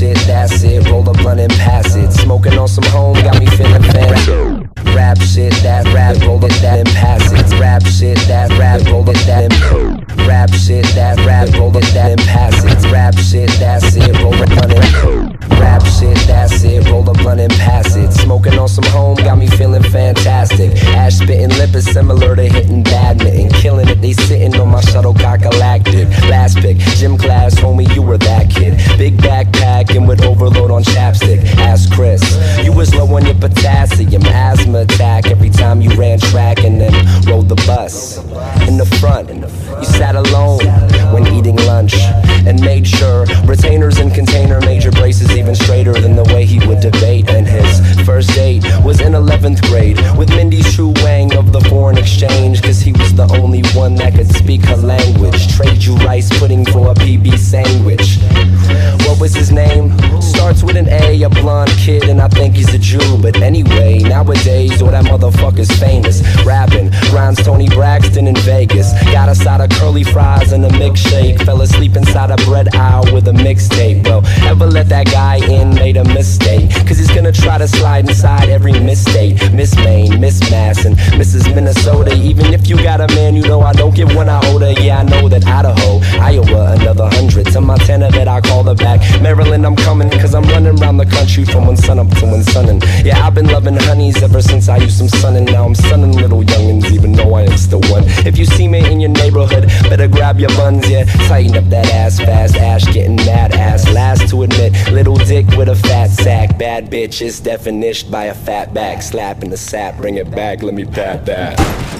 shit, that's it. Roll a blunt and pass it. Smoking on some home, got me feeling fancy. Rap shit, that rap, roll it, that and pass it. Rap shit, that rap, roll it, that and rap shit, that rap, roll it, that and pass it. Rap shit, that's it, roll a blunt and rap shit, that's it, roll a blunt and pass it. Smoking on some home, got me feeling fantastic. Ash spitting lip is similar to hitting badminton. Killing it, they sitting on my shuttlecock galactic. Last pick, gym class, homie, you were that kid. Big backpack and with overload on chapstick. Ask Chris, you was low on your potassium. Asthma attack every time you ran track and then rode the bus. In the front, you sat alone when eating lunch and made sure retainers and container made your braces even straighter than the way he would debate. And his first date was in 11th grade with Mindy Shu Wang of the foreign exchange, cause he was the only one that could speak her language. Trade you rice pudding for a PB sandwich. What was his name? Starts with an A blonde kid, and I think he's a Jew. But anyway, nowadays all that motherfucker's famous. Rapping, grinds Tony Braxton in Vegas. Got a side of curly fries and a milkshake. Fell asleep inside a bread aisle with a mixtape. Well, ever let that guy in, made a mistake, cause he's gonna try to slide inside every misstate. Miss Maine, Miss Mass, and Mrs. Minnesota. Even if you got a man, you know I don't get one iota. Yeah, I know that Idaho, Iowa, another 100. To Montana that I call her back. Maryland, I'm coming, cause I'm running around the country from when sun up to when sunnin'. Yeah, I've been loving honeys ever since I used some sunnin'. Now I'm sunnin' little youngins, even though I am still one. If you see me in your neighborhood, better grab your buns, yeah. Tighten up that ass fast, Ash getting mad ass. Last to admit, little dick with a fat sack. Bad bitch is definition by a fat back. Slap in the sap, bring it back, let me pat that.